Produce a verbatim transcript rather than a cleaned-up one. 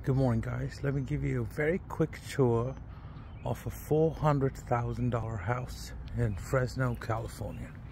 Good morning, guys. Let me give you a very quick tour of a four hundred thousand dollar house in Fresno, California.